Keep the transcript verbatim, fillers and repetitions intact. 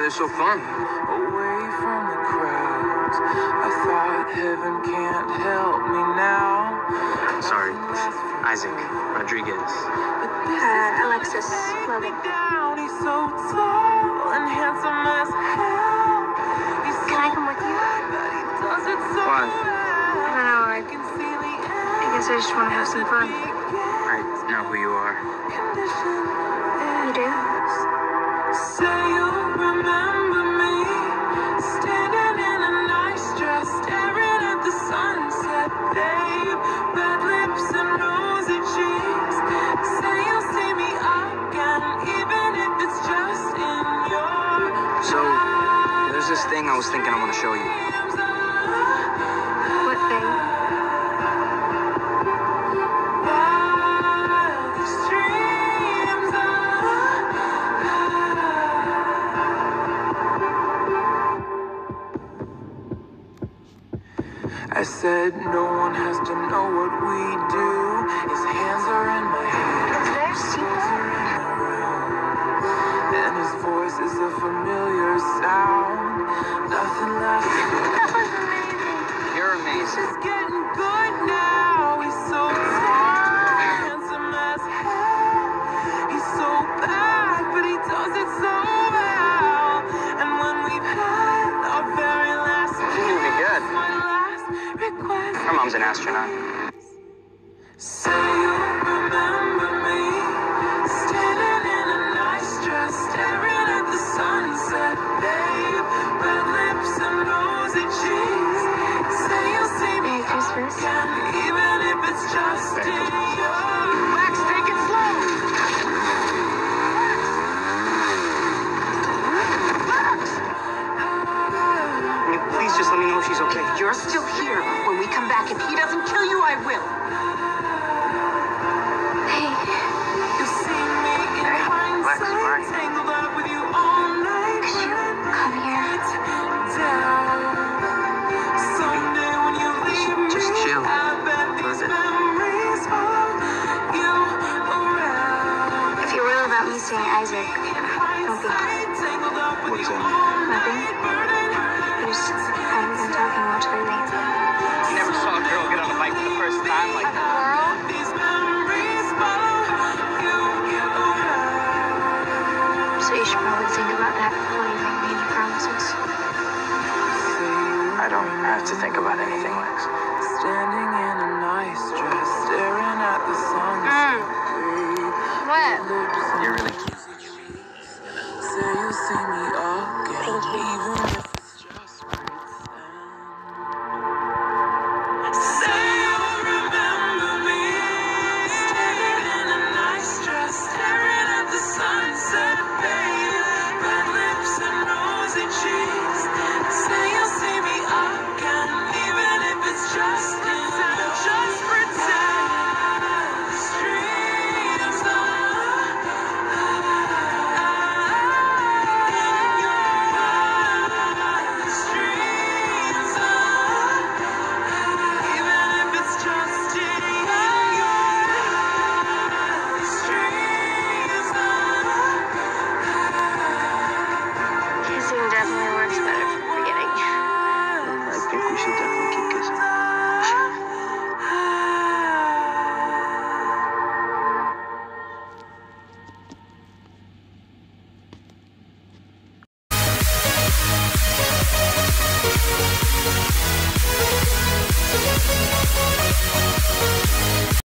they're so fun. Away from the crowds, I thought heaven can't help me now. Sorry, Isaac Rodriguez. Uh, Alexis Logan. He's so tall and handsome as hell. Can I come with you? Why? I don't know, I, I guess I just want to have some fun. I know who you are. You do? Say you'll remember me, standing in a nice dress, staring at the sunset, babe. Red lips and rosy cheeks. Say you'll see me again, even if it's just in your So, there's this thing I was thinking I want to show you. What thing? wildest dreams I said no one has to know what we do. His hands are in my hair, Is there clothes secret? are in my room, and his voice is a familiar sound. Nothing left. That was amazing. You're amazing. It's getting good now. He's so tall, handsome as hell. He's so bad, but he does it so well. And when we've had our very last You're gonna be good. my last request. Her mom's an astronaut. Say you'll remember me, standing in a nice dress, staring at the sunset, babe. Red lips and rosy cheeks. Say you'll see me Merry Christmas. again, even if it's just in your. Max, take it slow! Can you please just let me know if she's okay? You're still here. When we come back, if he doesn't kill you, I will. Hey, You see me in Relax, hindsight, alright. tangled up with you all night. could you come here? Down. Someday when you leave me, Just chill. I bet these memories follow you around. If you're real about me seeing Isaac, don't be hard. Tangled up with What's you that? all Nothing. night, burning. We just haven't been talking much lately. You never saw a girl get on a bike for the first time like that. Girl? These memories follow you around. So you should probably think about that before you make me any promises. I don't have to think about anything, Lex. Standing in a nice dress, staring at the sunset. babe. What? Lips and You're really cute. say you'll see me again, Thank you. even if it's just pretend. Say you'll remember me, standing in a nice dress, staring at the sunset, babe. Red lips and rosy cheeks. Say you'll see me again, even if it's just in just pretend. Streams of streams of even if it's just in your streams of Kissing definitely works better